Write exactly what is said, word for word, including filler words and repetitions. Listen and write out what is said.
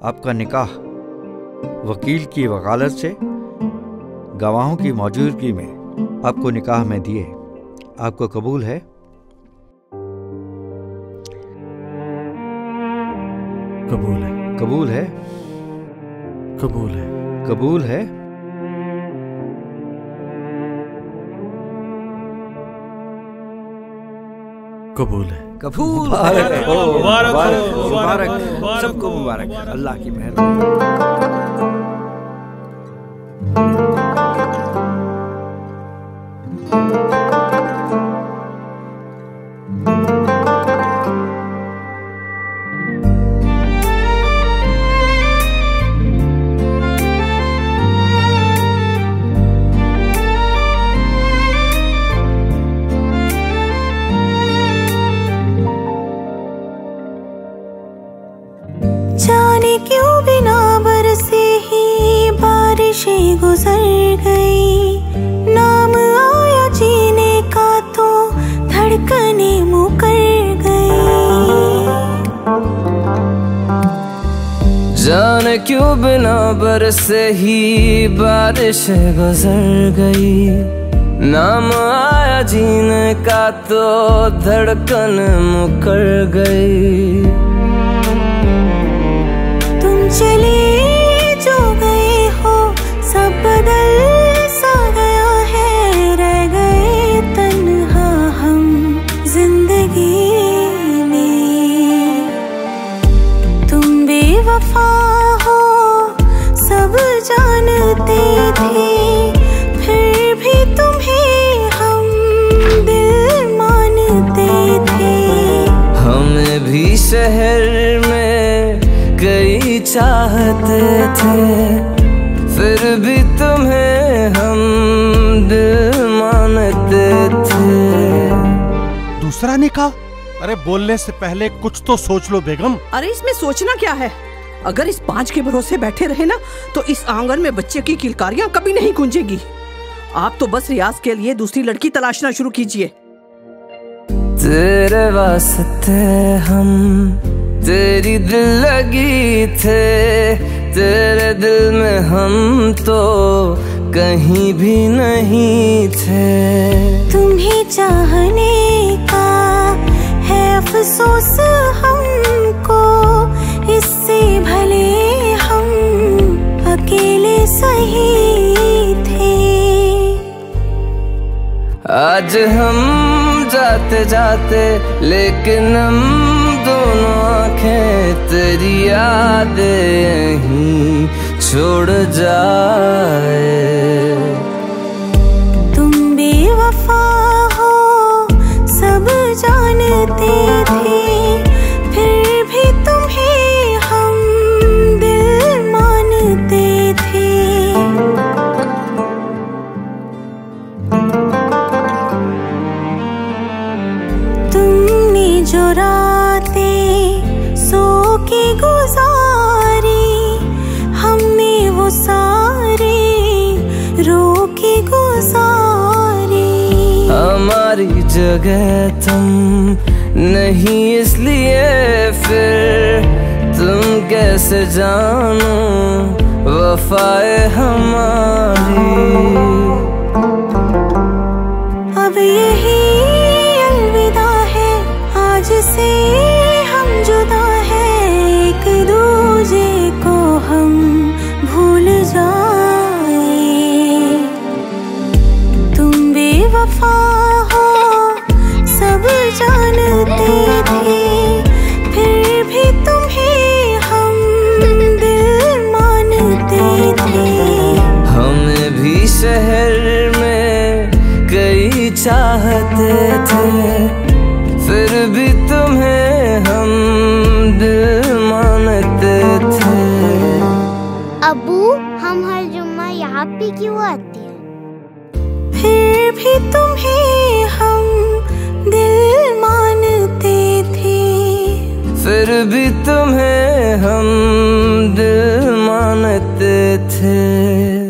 आपका निकाह वकील की वकालत से गवाहों की मौजूदगी में आपको निकाह में दिए। आपको कबूल है? कबूल है। कबूल है? कबूल है। कबूल है? कबूल है। कबूल। मुबारक हो, मुबारक हो, मुबारक, सबको मुबारक। अल्लाह की मेहरबानी। जाने क्यों बिना बरसे ही बारिशें गुजर गई। नाम आया जीने का तो धड़कने मुकर गई। जाने क्यों बिना बरसे ही बारिशें गुजर गई। नाम आया जीने का तो धड़कन मुकर गई। चले जो गए हो सब बदल सा गया है। रह गए तन्हा हम जिंदगी में। तुम बेवफा हो सब जानते थे, फिर भी तुम्हें हम दिल मानते थे। हमें भी शहर में कई चाहते थे, फिर भी तुम्हें हम दिल मानते थे। दूसरा निकाह? अरे बोलने से पहले कुछ तो सोच लो बेगम। अरे इसमें सोचना क्या है? अगर इस पांच के भरोसे बैठे रहे ना तो इस आंगन में बच्चे की किलकारियां कभी नहीं गूंजेगी। आप तो बस रियाज के लिए दूसरी लड़की तलाशना शुरू कीजिए। तेरे वास्ते हम तेरी दिल लगी थे, तेरे दिल में हम तो कहीं भी नहीं थे। तुम्हें चाहने का है अफसोस हमको, इससे भले हम अकेले सही थे। आज हम जाते जाते लेकिन हम दोनों आंखें तेरी यादें यहीं छोड़ जाए। तुम बेवफा हो सब जानते थे, फिर भी तुम्हें हम दिल मानते थे। तुमने जो रातें सो के गुजारी, हमने वो सारे रो के गुजारी। हमारी जगह तुम नहीं इसलिए फिर तुम कैसे जानो वफाए हमारी। अब यही अलविदा है, आज से हम जुदा हैं। एक दूजे को हम भूल जाए। तुम बेवफा हो सब जानते थे, फिर भी तुम्हें हम दिल मानते थे। हमें भी शहर में कई चाहते थे, फिर भी तुम्हें हम दिल मानते थे। अबू हम हर जुम्मा यहाँ पे क्यों आते हैं? फिर भी तुम्हें हम दिल मानते थे। फिर भी तुम्हें हम दिल मानते थे।